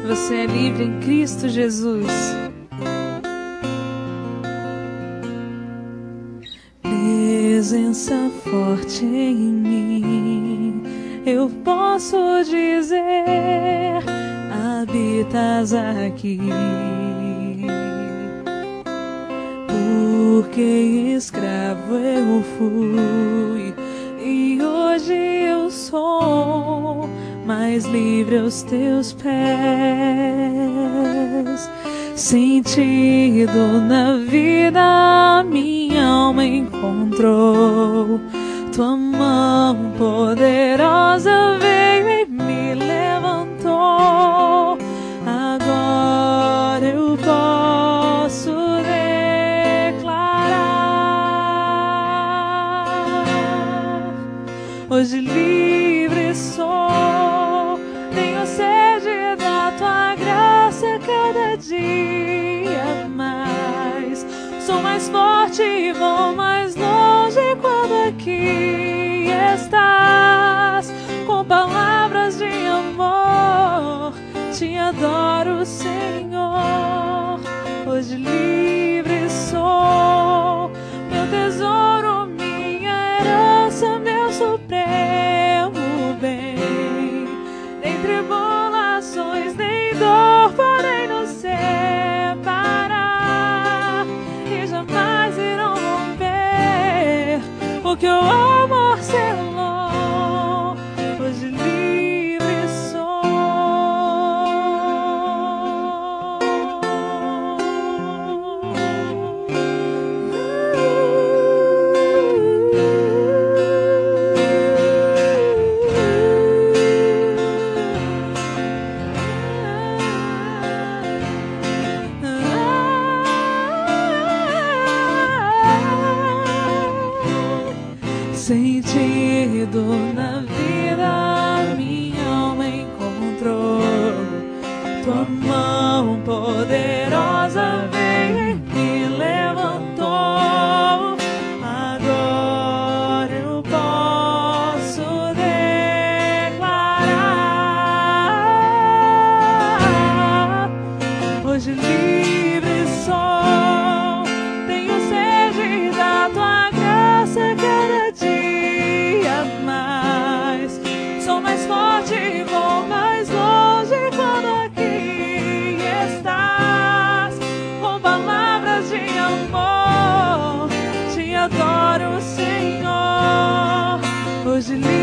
você é livre em Cristo Jesus. Presença forte em mim, eu posso dizer, habitas aqui. Porque escravo eu fui e hoje eu sou mais livre aos teus pés. Sentido na vida minha alma encontrou, tua mão poderosa veio e me levantou. Agora eu posso declarar, hoje livre sou, tenho sede da tua graça cada dia mais. Sou mais forte e vou mais longe quando aqui estás. Com palavras de amor te adoro, Senhor. Hoje livre sou, meu tesouro, minha herança, meu supremo bem. Nem tribulações nem dor podem nos separar e jamais irão romper o que o amor selou. Hoje livre sou. Sentido na vida minha alma encontrou, tua mão poderosa veio e me levantou. Agora eu posso declarar, hoje livre sou, tenho sede da tua graça cada dia mais. Sou mais forte e vou mais longe quando aqui estás. Com palavras de amor te adoro, Senhor. Hoje